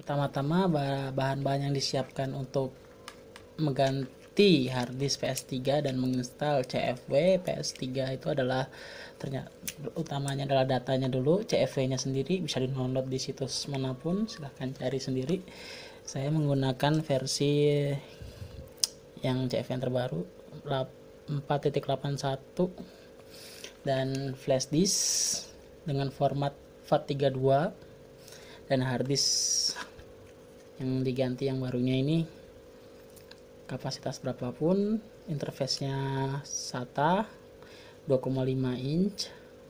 Pertama-tama bahan-bahan yang disiapkan untuk mengganti harddisk PS3 dan menginstal CFW PS3 itu adalah ternyata utamanya adalah datanya dulu. CFW-nya sendiri bisa di-download di situs manapun, silahkan cari sendiri. Saya menggunakan versi yang CFW yang terbaru 4.81 dan flash disk dengan format FAT32 dan harddisk yang diganti yang barunya ini kapasitas berapapun, interface-nya SATA 2,5 inch.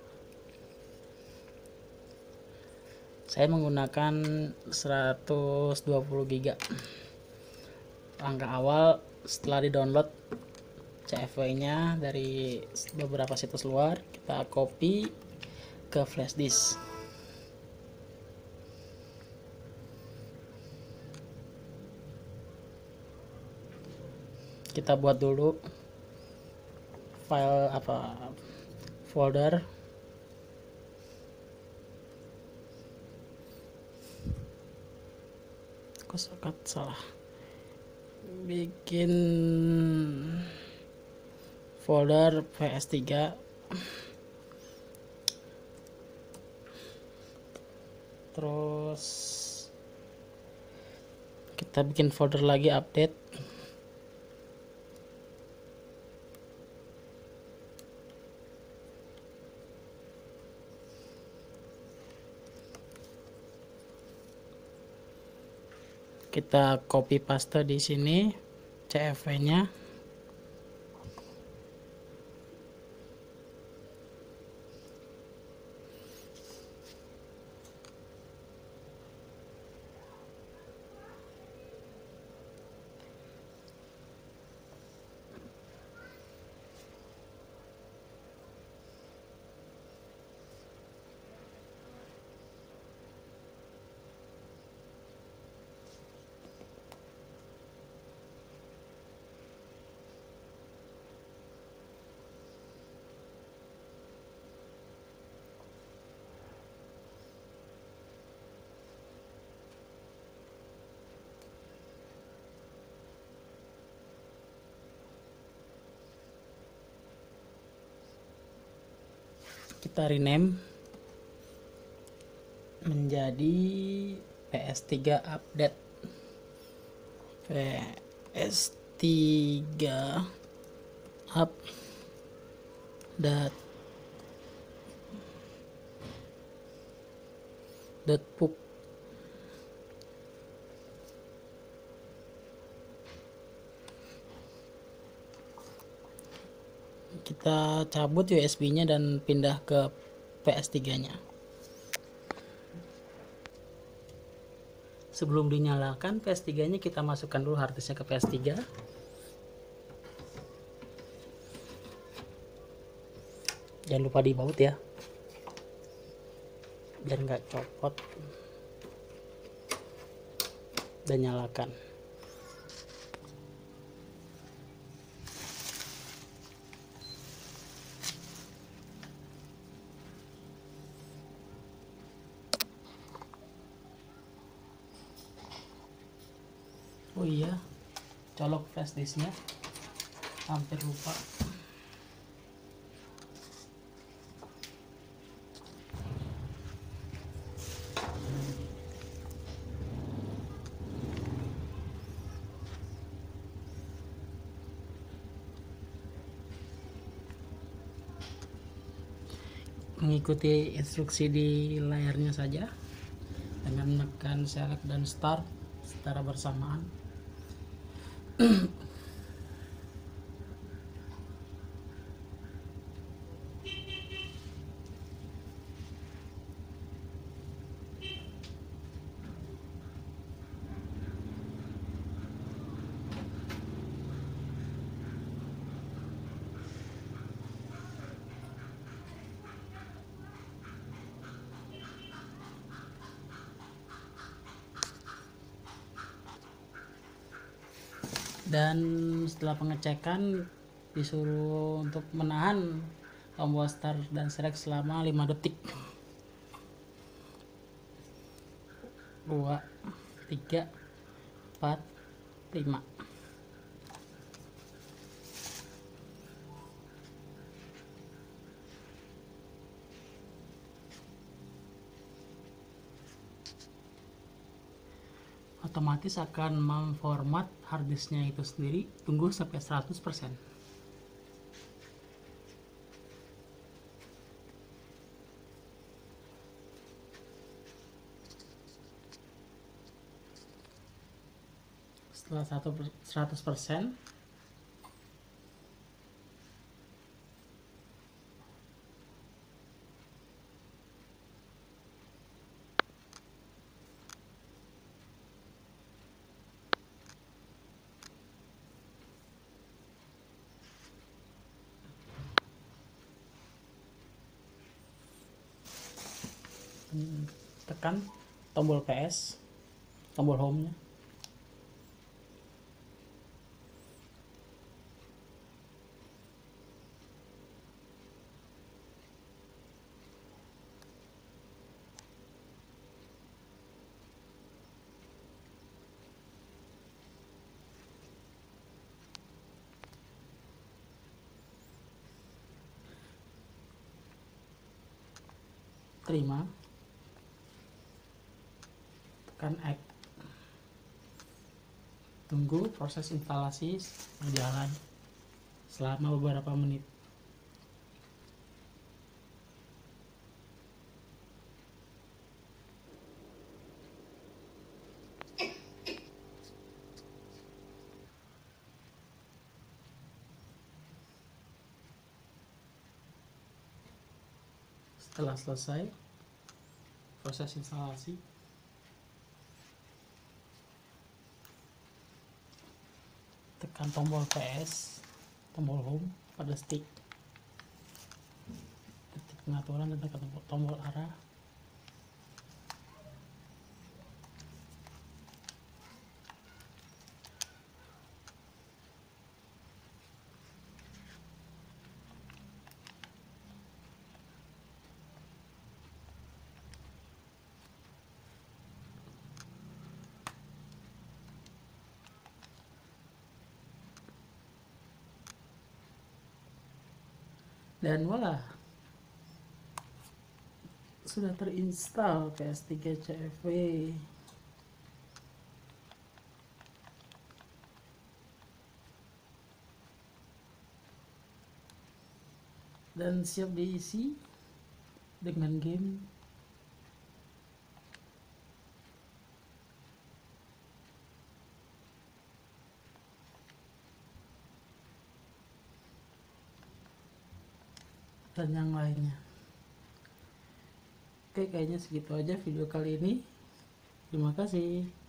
Saya menggunakan 120 GB. Langkah awal setelah di-download CFW-nya dari beberapa situs luar, kita copy ke flash disk. Kita buat dulu file folder. Kosakata salah. Bikin folder PS3. Terus kita bikin folder lagi update. Kita copy paste di sini CFW-nya. Kita rename menjadi PS3 update. PS3 update.pup. Kita cabut USB-nya dan pindah ke PS3-nya. Sebelum dinyalakan PS3-nya, kita masukkan dulu harddisknya ke PS3. Jangan lupa dibaut ya, dan nggak copot. Dan nyalakan. Oh iya, colok flash disknya, hampir lupa. Mengikuti instruksi di layarnya saja dengan menekan select dan start secara bersamaan. Dan setelah pengecekan disuruh untuk menahan tombol start dan select selama 5 detik. 2 3 4 5. Otomatis akan memformat harddisknya itu sendiri. Tunggu sampai 100%. Setelah 100%, tekan tombol PS, tombol home-nya. Terima, tekan X, tunggu proses instalasi berjalan selama beberapa menit. Setelah selesai proses instalasi, tekan tombol PS, tombol home pada stick, ketik pengaturan dan tekan tombol arah. Dan voila, sudah terinstall PS3 CFW. Dan siap diisi dengan game dan yang lainnya. Oke, kayaknya segitu aja video kali ini. Terima kasih.